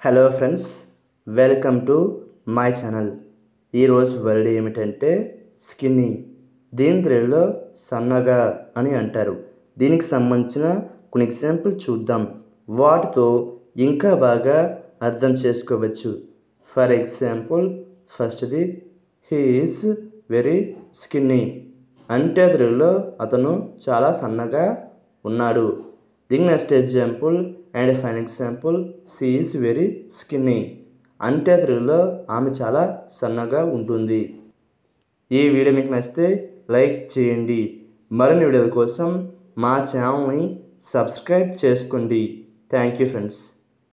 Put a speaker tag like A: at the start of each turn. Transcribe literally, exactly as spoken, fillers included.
A: Hello friends, welcome to my channel. ఈరోజు word ఏమిటంటే skinny. దీని తెలుగులో సన్నగా అని అంటారు. దీనికి సంబంధించిన కొన్ని ఎగ్జాంపుల్ చూద్దాం. వాటితో ఇంకా బాగా అర్థం చేసుకోవచ్చు. ఫర్ ఎగ్జాంపుల్, ఫస్ట్ది హీ ఈజ్ వెరీ స్కిన్నీ. అంటే తెలుగులో అతను చాలా సన్నగా ఉన్నాడు. దీని next example and fine example, she is very skinny. అంటే తెలుగులో ఆమె చాలా సన్నగా ఉంటుంది. ఈ వీడియో మీకు నచ్చితే లైక్ చేయండి. మరిన్ని వీడియోల కోసం మా ఛానల్ని సబ్స్క్రైబ్ చేసుకోండి. Thank you friends.